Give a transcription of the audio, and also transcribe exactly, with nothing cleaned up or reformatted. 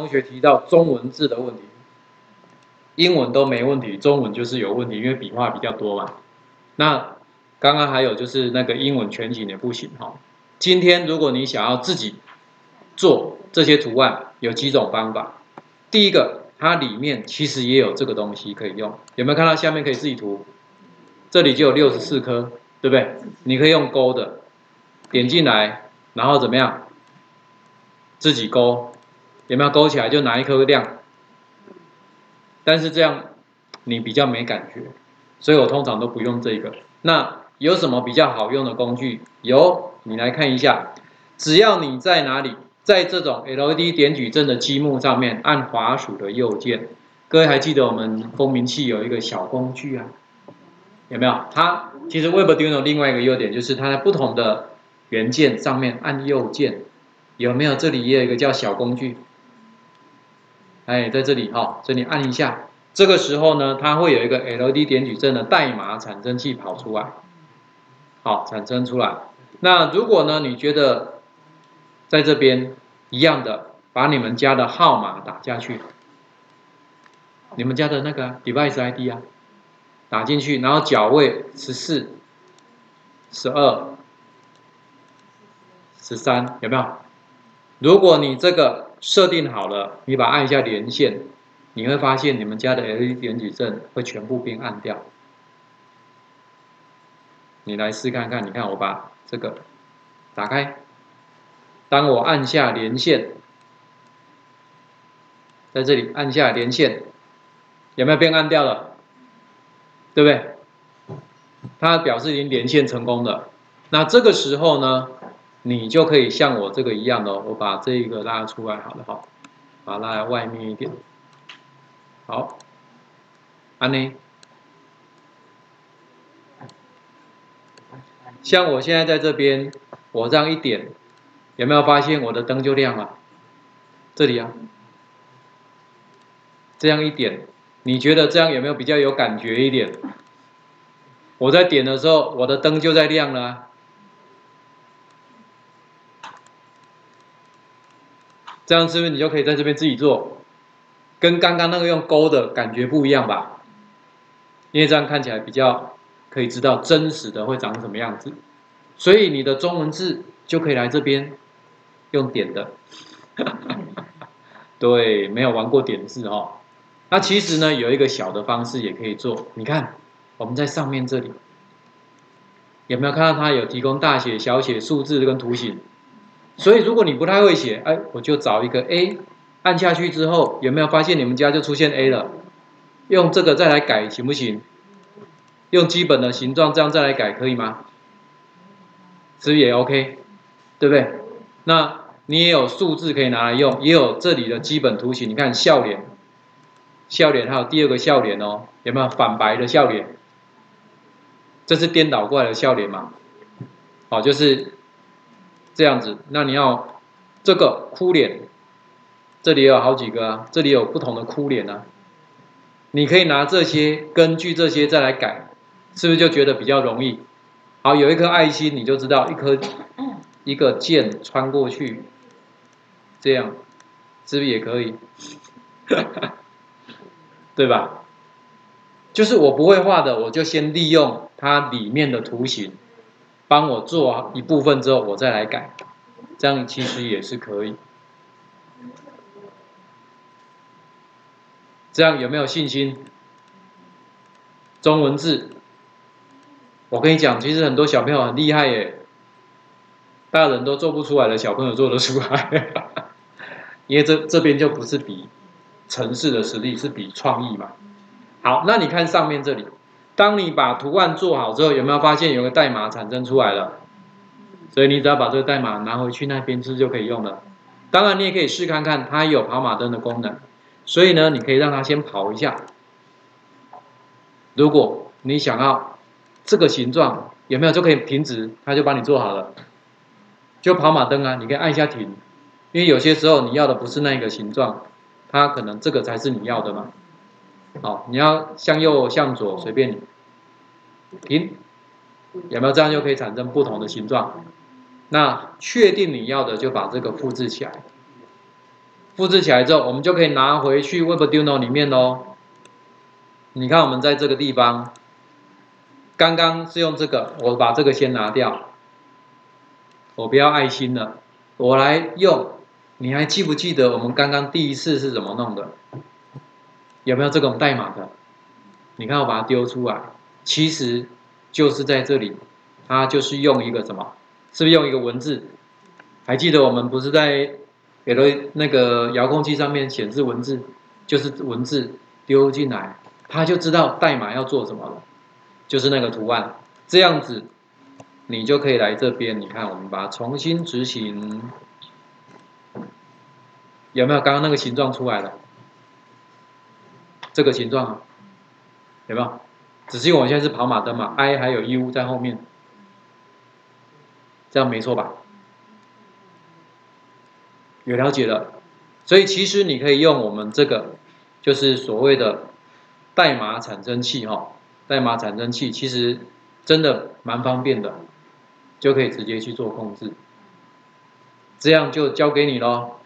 同学提到中文字的问题，英文都没问题，中文就是有问题，因为笔画比较多嘛。那刚刚还有就是那个英文全景也不行哈。今天如果你想要自己做这些图案，有几种方法。第一个，它里面其实也有这个东西可以用，有没有看到下面可以自己涂？这里就有六十四颗，对不对？你可以用勾的，点进来，然后怎么样？自己勾，有没有勾起来就拿一颗亮？但是这样你比较没感觉，所以我通常都不用这个。那有什么比较好用的工具？有，你来看一下。只要你在哪里，在这种 L E D 点矩阵的积木上面按滑鼠的右键，各位还记得我们风鸣器有一个小工具啊？有没有？它其实 Webarduino 另外一个优点就是它在不同的元件上面按右键，有没有？这里也有一个叫小工具。哎，在这里哈、哦，这里按一下，这个时候呢，它会有一个 L E D 点矩阵的代码产生器跑出来，好，产生出来。那如果呢，你觉得在这边一样的，把你们家的号码打下去，你们家的那个 device I D 啊，打进去，然后角位十四、十二、十三，有没有？如果你这个设定好了，你把它按一下连线，你会发现你们家的 L E D 点矩阵会全部变暗掉。你来试看看，你看我把这个打开，当我按下连线，在这里按下连线，有没有变暗掉了？对不对？它表示已经连线成功了。那这个时候呢，你就可以像我这个一样的、哦，我把这一个拉出来，好了哈，把它拉在外面一点。好，按呢，像我现在在这边，我这样一点，有没有发现我的灯就亮了？这里啊，这样一点，你觉得这样有没有比较有感觉一点？我在点的时候，我的灯就在亮了、啊。这样是不是你就可以在这边自己做？跟刚刚那个用勾的感觉不一样吧？因为这样看起来比较可以知道真实的会长什么样子。所以你的中文字就可以来这边用点的。对，没有玩过点字哦。那其实呢，有一个小的方式也可以做。你看，我们在上面这里有没有看到它有提供大写、小写、数字跟图形？所以如果你不太会写，哎，我就找一个 A， 按下去之后，有没有发现你们家就出现 A 了？用这个再来改行不行？用基本的形状这样再来改可以吗？是不是也 OK？ 对不对？那你也有数字可以拿来用，也有这里的基本图形。你看笑脸，笑脸还有第二个笑脸哦，有没有反白的笑脸？这是颠倒过来的笑脸嘛？好，就是这样子。那你要这个哭脸，这里有好几个啊，这里有不同的哭脸啊。你可以拿这些，根据这些再来改，是不是就觉得比较容易？好，有一颗爱心，你就知道一颗一个剑穿过去，这样是不是也可以？对吧？就是我不会画的，我就先利用它里面的图形，帮我做一部分之后，我再来改，这样其实也是可以。这样有没有信心？中文字，我跟你讲，其实很多小朋友很厉害耶，大人都做不出来的，小朋友做得出来。因为这这边就不是比程式的实力，是比创意嘛。好，那你看上面这里，当你把图案做好之后，有没有发现有个代码产生出来了？所以你只要把这个代码拿回去那边是就可以用了。当然，你也可以试看看，它有跑马灯的功能。所以呢，你可以让它先跑一下。如果你想要这个形状，有没有就可以停止，它就帮你做好了。就跑马灯啊，你可以按一下停，因为有些时候你要的不是那个形状，它可能这个才是你要的嘛。好，你要向右向左随便你，停，有没有这样就可以产生不同的形状？那确定你要的就把这个复制起来。 复制起来之后，我们就可以拿回去 Webarduino 里面喽。你看我们在这个地方，刚刚是用这个，我把这个先拿掉，我不要爱心了，我来用。你还记不记得我们刚刚第一次是怎么弄的？有没有这种代码的？你看我把它丢出来，其实就是在这里，它就是用一个什么？是不是用一个文字？还记得我们不是在给了那个遥控器上面显示文字，就是文字丢进来，它就知道代码要做什么了，就是那个图案。这样子，你就可以来这边，你看我们把它重新执行。有没有刚刚那个形状出来了？这个形状啊，有没有？只是因为我现在是跑马灯嘛 ，I 还有 U 在后面，这样没错吧？有了解了，所以其实你可以用我们这个，就是所谓的代码产生器哈、哦，代码产生器其实真的蛮方便的，就可以直接去做控制，这样就交给你咯。